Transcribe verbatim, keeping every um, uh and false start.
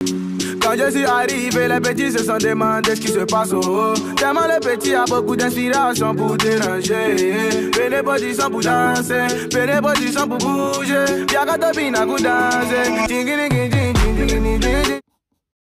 Quand je suis arrivé, les petits se sont demandé ce qui se passe. Oh, tellement les petits a beaucoup d'inspiration pour déranger. Prenez position pour danser, prenez position pour bouger. Y'a qu'à topiner pour danser.